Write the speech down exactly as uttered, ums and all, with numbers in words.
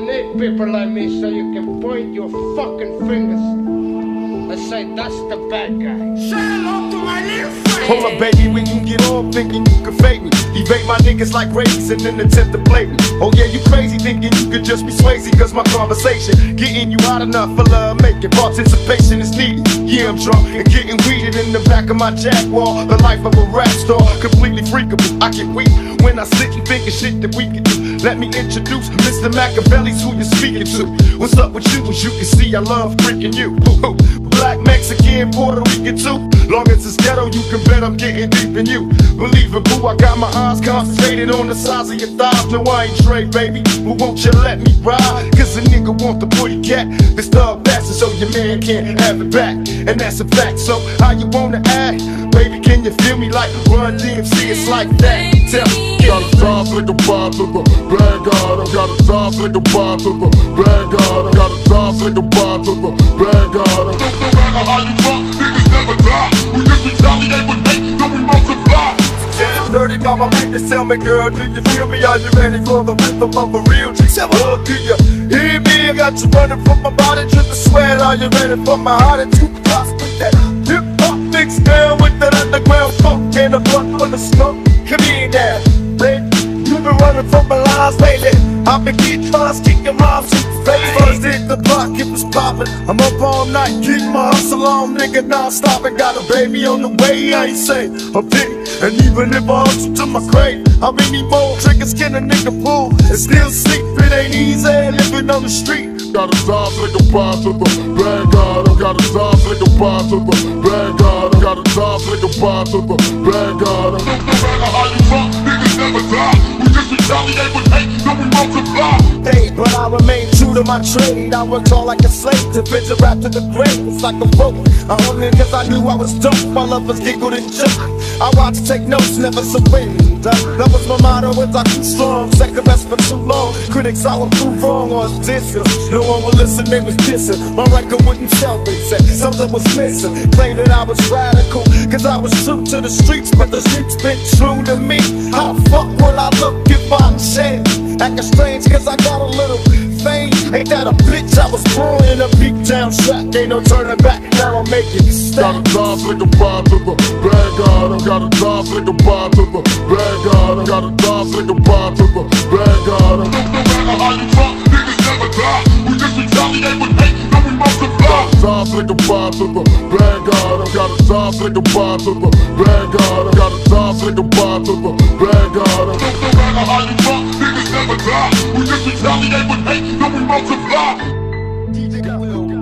need people like me so you can point your fucking fingers and say that's the bad guy. Say hello to my little friend. Hold up, baby, when you get on thinking you can fake me, evade my niggas like race and then attempt to play me. Oh yeah, you crazy thinking you could just be swayzy, cause my conversation getting you hot enough for love making. Participation is needed. Yeah, I'm drunk and getting weeded in the back of my Jaguar. The life of a rap star, completely freakable. I get weak when I sit and think of shit that we can do. Let me introduce Mister Machiavelli's who you're speaking to. What's up with you? As you can see, I love freaking you. Black, Mexican, Puerto Rican too. Long as it's ghetto, you can bet I'm getting deep in you. Believe it, boo, I got my eyes concentrated on the size of your thighs. No, I ain't Trey, baby, but won't you let me ride? Cause a nigga want the booty cat, this thug bastard, so your man can't have it back. And that's a fact, so how you wanna act? Baby, can you feel me like Run D M C? It's like that, tell me. Got a top like a vibe to the bad god. I got a top like a vibe to the bad god. I got a top like a vibe to the bad god. Don't no matter how you drunk, niggas never die. We just retaliate with hate, then we multiply. Damn dirty mama, make this tell me, girl, do you feel me? Are you ready for the rhythm of a real G? Oh, do you hear me? I got you running from my body to the sweat. Are you ready for my heart and two blocks with that hip hop mix, girl, with that underground funk and a blunt full of smoke? Come here now, baby. You been running from my lines lately. I've been getting mines, kicking moms in the face. First hit the block, it was poppin'. I'm up all night, getting my hustle on, nigga, non-stoppin'. Got a baby on the way, I ain't say a thing. And even if I hustle to my grave, how many more triggers can a nigga pull and still sleep? It ain't easy living on the street. Got a top like a vibe to the bad god. I got a top like a vibe to the bad god. I got a top like a vibe to the bad god. Don't no matter how you drunk, niggas never die. We just retaliate with hate, then we multiply. Hey, but I remain true to my trade. I worked all like a slave to fit the rap to the grave. It's like a rope. I hung in cause I knew I was dope. My lovers giggled and joked. I watched, take notes, never surrender. That was my motto, as I too strong. Second best for too long. Critics, I will prove wrong or dissing. No one would listen, they was dissing. My record wouldn't tell me, said something was missing. Claimed that I was radical, cause I was true to the streets. But the streets been true to me. How the fuck will I look if I'm ashamed? Acting strange cause I got a little fame. Ain't that a bitch? I was born in a beat down track. Ain't no turning back, now I'm making got a top like a vibe to the bad god. I got a top like a vibe to the bad god. I got a top like a vibe to the bad god. Don't no matter how you drunk, niggas never die. We just retaliate with hate, then we multiply. Top like a vibe to the bad god. I got a top like a vibe to the bad god. I got a top like a vibe to the bad god. Don't no matter how you drunk, niggas never die. We just retaliate with hate, then we multiply. D J Will.